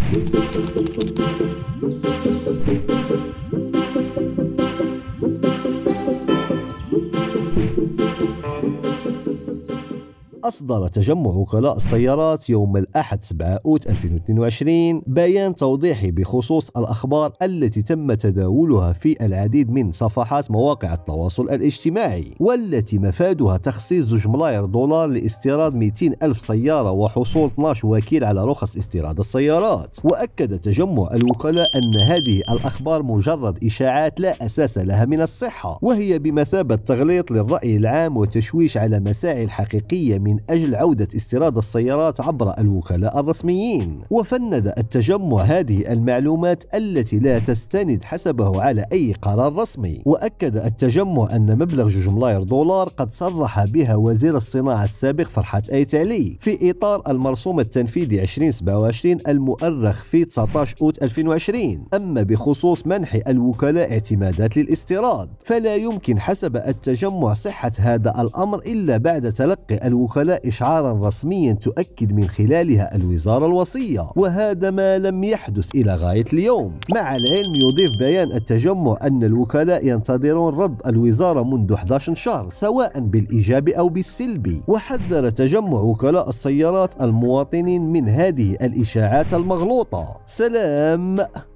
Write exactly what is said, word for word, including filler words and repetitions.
أصدر تجمع وكلاء السيارات يوم الأحد سبعة أوت ألفين واثنين وعشرين بيان توضيحي بخصوص الأخبار التي تم تداولها في العديد من صفحات مواقع التواصل الاجتماعي، والتي مفادها تخصيص زوج ملاير دولار لاستيراد مئتين ألف سيارة وحصول اثني عشر وكيل على رخص استيراد السيارات. وأكد تجمع الوكلاء أن هذه الأخبار مجرد إشاعات لا أساس لها من الصحة، وهي بمثابة تغليط للرأي العام وتشويش على مساعي الحقيقية من من أجل عودة استيراد السيارات عبر الوكلاء الرسميين. وفند التجمع هذه المعلومات التي لا تستند حسبه على أي قرار رسمي. وأكد التجمع أن مبلغ جوج ملاير دولار قد صرح بها وزير الصناعة السابق فرحات آيت علي في إطار المرسوم التنفيذي ألفين وسبعة وعشرين المؤرخ في تسعة عشر أوت ألفين وعشرين. أما بخصوص منح الوكلاء اعتمادات للاستيراد فلا يمكن حسب التجمع صحة هذا الأمر إلا بعد تلقي الوكلاء إشعارا رسميا تؤكد من خلالها الوزارة الوصية، وهذا ما لم يحدث إلى غاية اليوم. مع العلم يضيف بيان التجمع أن الوكلاء ينتظرون رد الوزارة منذ أحد عشر شهر سواء بالإيجاب أو بالسلبي. وحذر تجمع وكلاء السيارات المواطنين من هذه الإشاعات المغلوطة. سلام.